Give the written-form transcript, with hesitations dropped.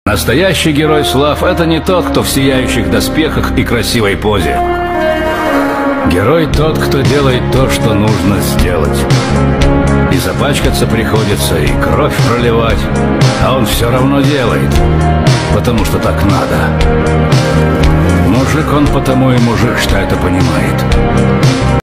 Настоящий герой слав — это не тот, кто в сияющих доспехах и красивой позе. Герой тот, кто делает то, что нужно сделать. И запачкаться приходится, и кровь проливать, а он все равно делает, потому что так надо. Мужик он потому и мужик, что это понимает.